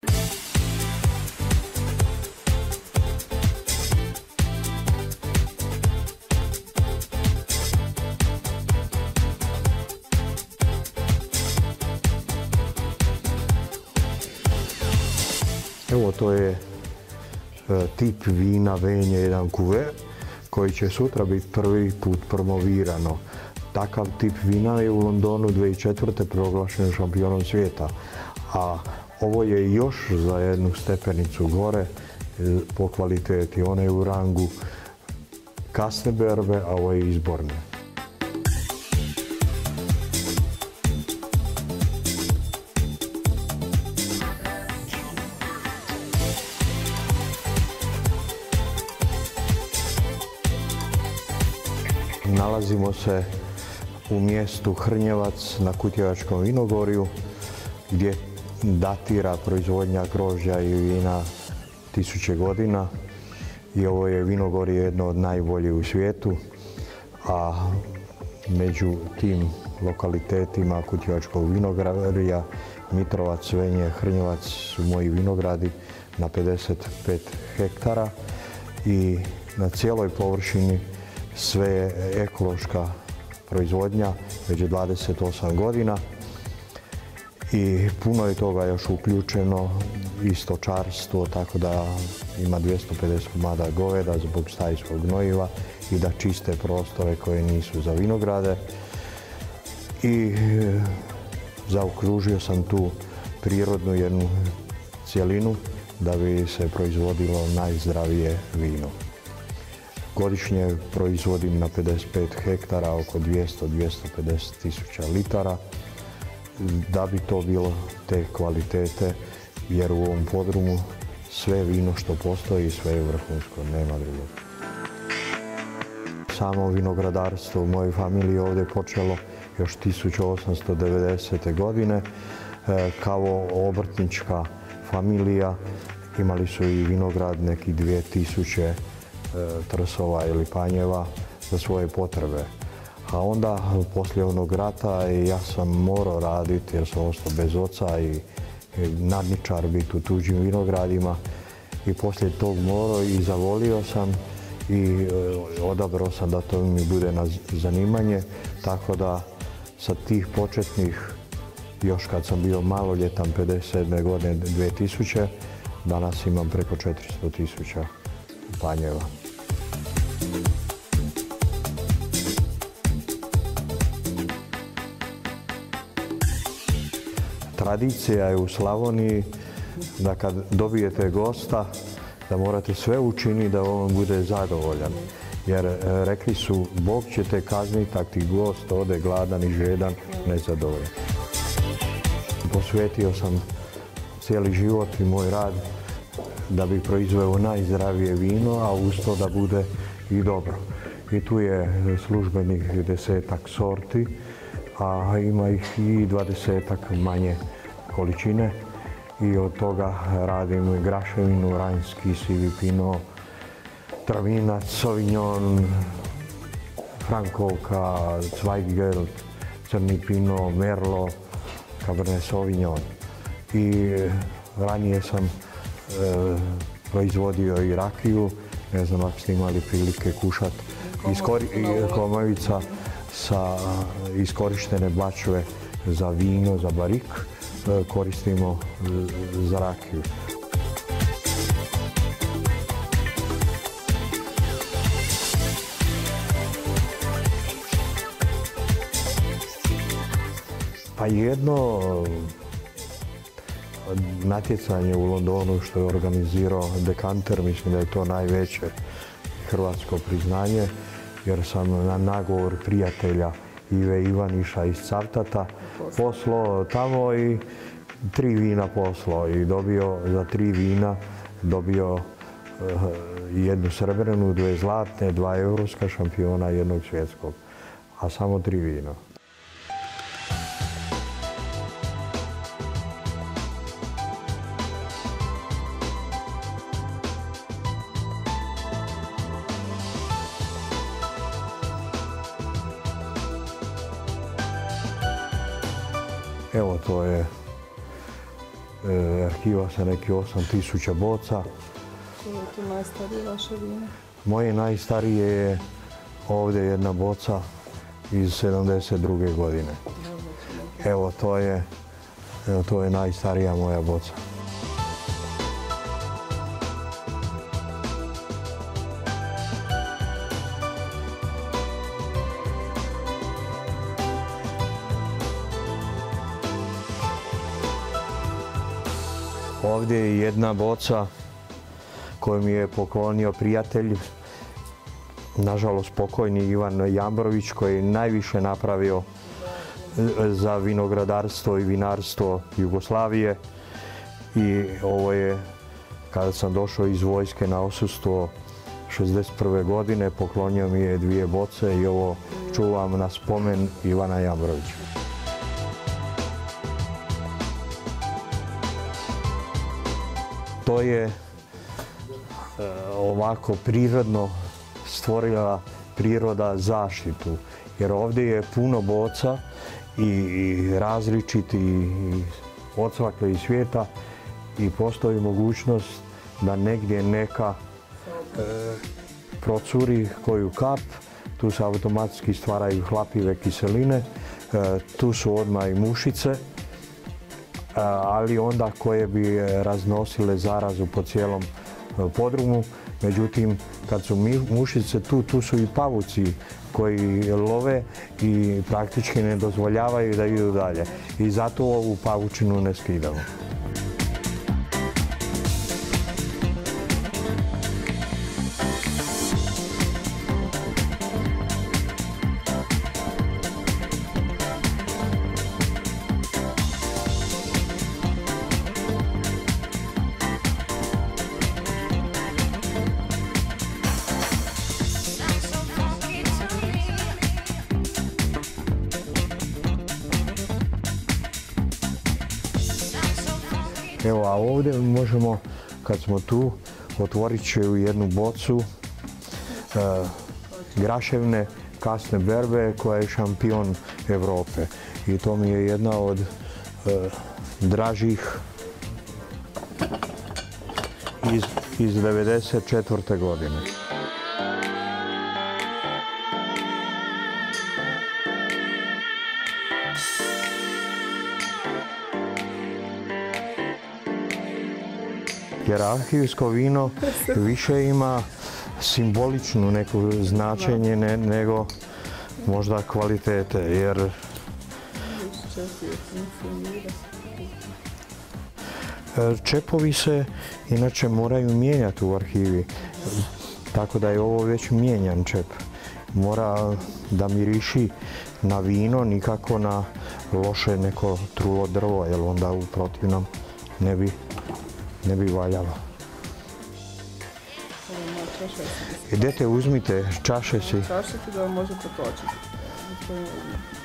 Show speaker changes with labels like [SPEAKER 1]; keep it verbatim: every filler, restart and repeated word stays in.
[SPEAKER 1] Evo, to je e, tip vina Venje jedan kuver koji će sutra biti prvi put promovirano. Takav tip vina je u Londonu dvije tisuće četvrte proglašen šampionom svijeta, a ovo je još za jednu stepenicu gore e, po kvaliteti. Ona je u rangu kasne berbe, a ovo je izborne. Nalazimo se u mjestu Hrnjevac na Kutjevačkom vinogorju gdje datira proizvodnja grožđa i vina tisuće godina i ovo je vinogorje jedno od najboljih u svijetu, a među tim lokalitetima Kutjevačkog vinogorja Mitrovac, Venje, Hrnjevac su moji vinogradi na pedeset pet hektara i na cijeloj površini sve je ekološka proizvodnja već dvadeset osam godina i puno je toga još uključeno i stočarstvo, tako da ima dvjesto pedeset komada goveda zbog stajskog gnojiva i da čiste prostore koje nisu za vinograde. I zaokružio sam tu prirodnu jednu cjelinu da bi se proizvodilo najzdravije vino. Godišnje proizvodim na pedeset pet hektara oko dvjesto do dvjesto pedeset tisuća litara. Da bi to bilo te kvalitete, jer u ovom podrumu sve vino što postoji, sve je vrhunsko, nema drugog. Samo vinogradarstvo u mojoj familiji ovdje je počelo još tisuću osamsto devedesete. godine. Kao obrtnička familija imali su i vinograd neki dvije tisuće trsova ili panjeva za svoje potrebe. A onda, poslije onog rata, ja sam morao raditi jer sam ostao bez oca i nadničar biti u tuđim vinogradima. I poslije tog morao i zavolio sam i odabrao sam da to mi bude na zanimanje. Tako da sa tih početnih, još kad sam bio maloljetan, pedeset sedme. godine dvije tisuće, danas imam preko četiristo tisuća panjeva. Tradicija je u Slavoniji da kad dobijete gosta, da morate sve učiniti da on bude zadovoljan. Jer rekli su, Bog će te kazniti ako ti gost ode gladan i žedan, nezadovoljan. Posvetio sam cijeli život i moj rad da bi proizveo najzdravije vino, a uz to da bude i dobro. I tu je službenih desetak sorti, a ima ih i dvadesetak manje količine. I od toga radim graševinu, ranjski, sivi pino, travinac, sauvignon, frankovka, zweigelt, crni pino, merlo, cabernet sauvignon. I ranije sam e, proizvodio i rakiju, ne znam ako ste imali prilike kušati, komovica sa iskorištene bačve za vino, za barik, koristimo za rakiju. Pa jedno natjecanje u Londonu što je organizirao Dekanter, mislim da je to najveće hrvatsko priznanje, jer sam na nagovor prijatelja Ive Ivaniša iz Cavtata poslao tamo i tri vina poslao i dobio za tri vina dobio uh, jednu srebrnu, dvije zlatne, dva europska šampiona, jednog svjetskog, a samo tri vina. Evo, to je arhiva sa nekih osam tisuća boca.
[SPEAKER 2] Koje je to najstarije vaše vino?
[SPEAKER 1] Moje najstarije je ovdje jedna boca iz sedamdeset druge godine. Evo, to je, evo, to je najstarija moja boca. Ovdje je jedna boca koju mi je poklonio prijatelj, nažalost pokojni Ivan Jambrović, koji je najviše napravio za vinogradarstvo i vinarstvo Jugoslavije. I ovo je, kada sam došao iz vojske na odsustvo šezdeset prve godine, poklonio mi je dvije boce i ovo čuvam na spomen Ivana Jambrovića. To je ovako prirodno stvorila priroda zaštitu, jer ovdje je puno boca i različiti od svakog iz svijeta i postoji mogućnost da negdje neka procuri koju kap, tu se automatski stvaraju hlapive kiseline, tu su odmah i mušice, ali onda koje bi raznosile zarazu po cijelom podrumu. Međutim, kad su mušice tu, tu su i pavuci koji love i praktički ne dozvoljavaju da idu dalje. I zato ovu pavučinu ne skidamo. Evo, a ovdje možemo, kad smo tu, otvorit će u jednu bocu e, graševne kasne berbe koja je šampion Europe. I to mi je jedna od e, dražih iz, iz devedeset četvrte godine. Jer arhivsko vino više ima simboličnu neko značenje ne, nego možda kvalitete, jer čepovi se inače moraju mijenjati u arhivi, tako da je ovo već mijenjan čep. Mora da miriši na vino, nikako na loše neko trulo drvo, jer onda u protivnom ne bi ne bi valjalo. Idete, uzmite čaše si.
[SPEAKER 2] Čaše ti da vam može potočiti.